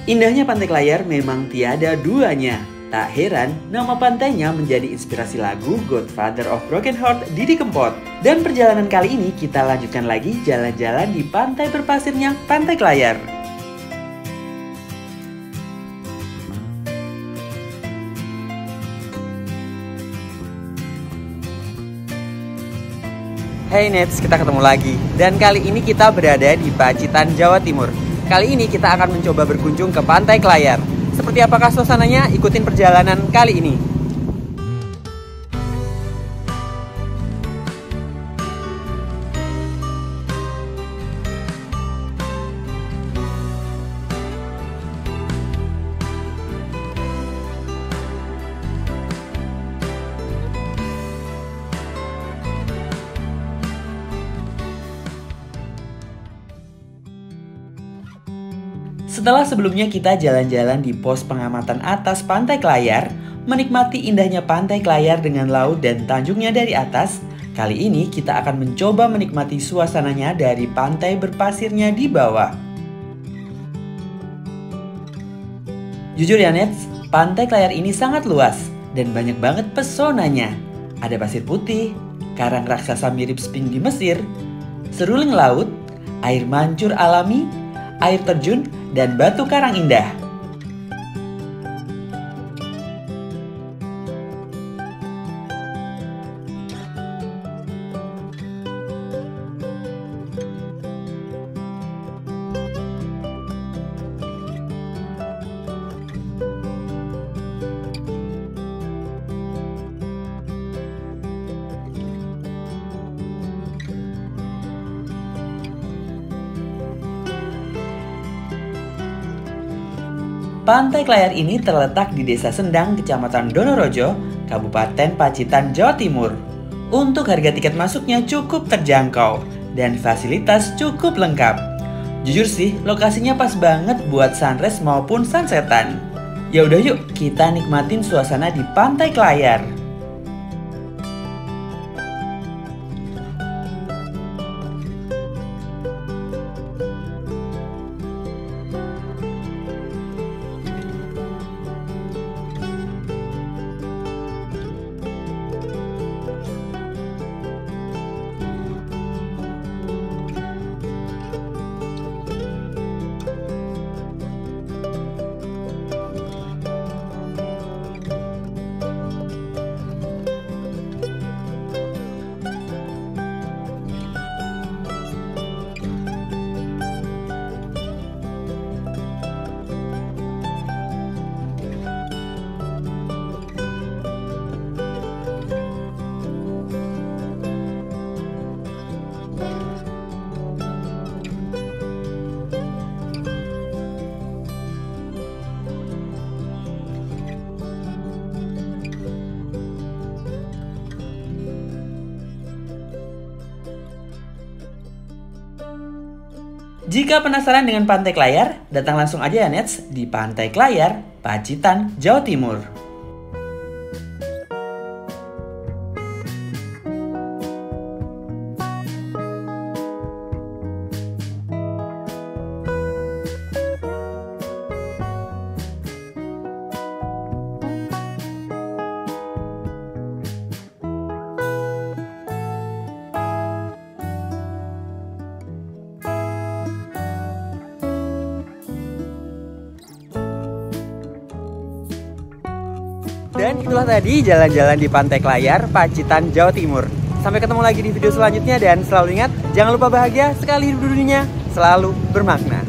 Indahnya Pantai Klayar memang tiada duanya. Tak heran, nama pantainya menjadi inspirasi lagu Godfather of Broken Heart Didi Kempot. Dan perjalanan kali ini kita lanjutkan lagi jalan-jalan di pantai berpasirnya Pantai Klayar. Hey Nets, kita ketemu lagi. Dan kali ini kita berada di Pacitan, Jawa Timur. Kali ini kita akan mencoba berkunjung ke Pantai Klayar. Seperti apakah suasananya? Ikutin perjalanan kali ini. Setelah sebelumnya kita jalan-jalan di pos pengamatan atas Pantai Klayar, menikmati indahnya Pantai Klayar dengan laut dan tanjungnya dari atas, kali ini kita akan mencoba menikmati suasananya dari pantai berpasirnya di bawah. Jujur ya Nets, Pantai Klayar ini sangat luas dan banyak banget pesonanya. Ada pasir putih, karang raksasa mirip Sphinx di Mesir, seruling laut, air mancur alami, air terjun, dan batu karang indah. Pantai Klayar ini terletak di Desa Sendang, Kecamatan Donorojo, Kabupaten Pacitan, Jawa Timur. Untuk harga tiket masuknya cukup terjangkau dan fasilitas cukup lengkap. Jujur sih, lokasinya pas banget buat sunrise maupun sunsetan. Ya udah yuk, kita nikmatin suasana di Pantai Klayar. Jika penasaran dengan Pantai Klayar, datang langsung aja ya Nets di Pantai Klayar, Pacitan, Jawa Timur. Dan itulah tadi jalan-jalan di Pantai Klayar, Pacitan, Jawa Timur. Sampai ketemu lagi di video selanjutnya dan selalu ingat, jangan lupa bahagia sekali hidup dunia, selalu bermakna.